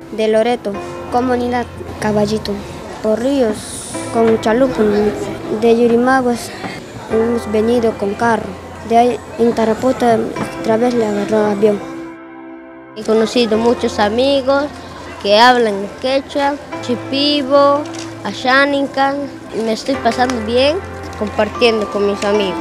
De Loreto, comunidad Caballito. Por ríos, con chalupa. De Yurimaguas hemos venido con carro. De ahí en Tarapoto otra vez le agarró avión. He conocido muchos amigos que hablan quechua, chipibo, ashaninkan. Me estoy pasando bien compartiendo con mis amigos.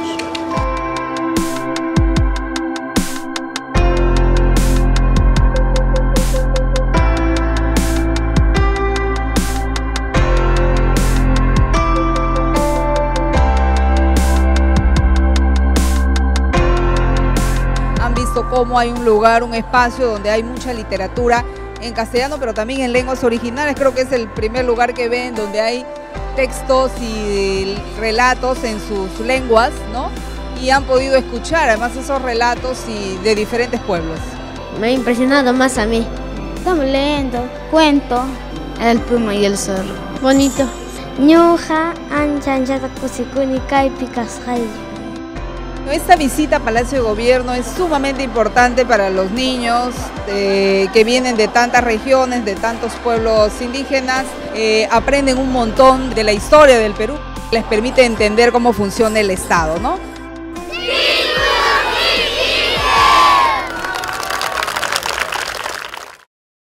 Han visto cómo hay un lugar, un espacio donde hay mucha literatura en castellano, pero también en lenguas originales. Creo que es el primer lugar que ven donde hay textos y relatos en sus lenguas, ¿no? Y han podido escuchar además esos relatos de diferentes pueblos. Me ha impresionado más a mí. Estamos leyendo cuento. El puma y el zorro. Bonito. Ñuja ancha kusikuni kaypi kasqay. Esta visita a Palacio de Gobierno es sumamente importante para los niños que vienen de tantas regiones, de tantos pueblos indígenas. Aprenden un montón de la historia del Perú, les permite entender cómo funciona el Estado, ¿no?